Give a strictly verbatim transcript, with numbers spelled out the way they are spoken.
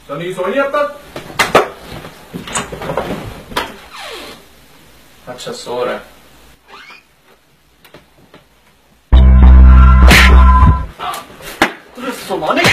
सनी सोई अब तक? अच्छा सो रहा है। तुझे सुलाने